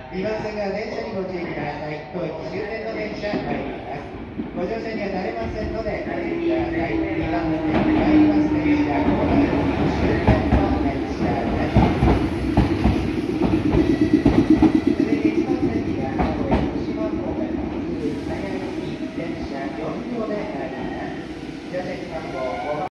2番線が電車にご注意ください。当駅終点の電車参ります。ご乗車にはなれませんのでご注意ください。2番線参ります電車、終点